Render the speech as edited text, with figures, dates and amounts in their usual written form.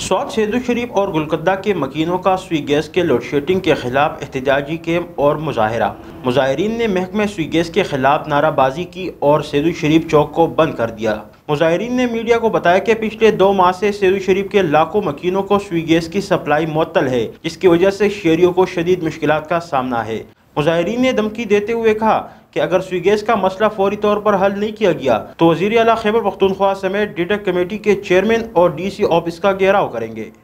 स्वात सेदू शरीफ और गुलकद्दा के मकीनों का सुई गैस के लोड शेडिंग के खिलाफ एहतजाजी कैंप और मुजाहरा। मुजाहरीन ने महकमे सुई गैस के खिलाफ नाराबाजी की और सेदू शरीफ चौक को बंद कर दिया। मुजाहरीन ने मीडिया को बताया कि पिछले 2 माह से सेदू शरीफ के लाखों मकीनों को सुई गैस की सप्लाई मुअत्तल है, जिसकी वजह से शहरियों को शदीद मुश्किलात का सामना है। मुजाहरीन ने धमकी देते हुए कहा कि अगर सुई गैस का मसला फौरी तौर पर हल नहीं किया गया तो वज़ीर आला खैबर पख्तूनख्वा समेत डिटेक्ट कमेटी के चेयरमैन और DC ऑफिस का घेराव करेंगे।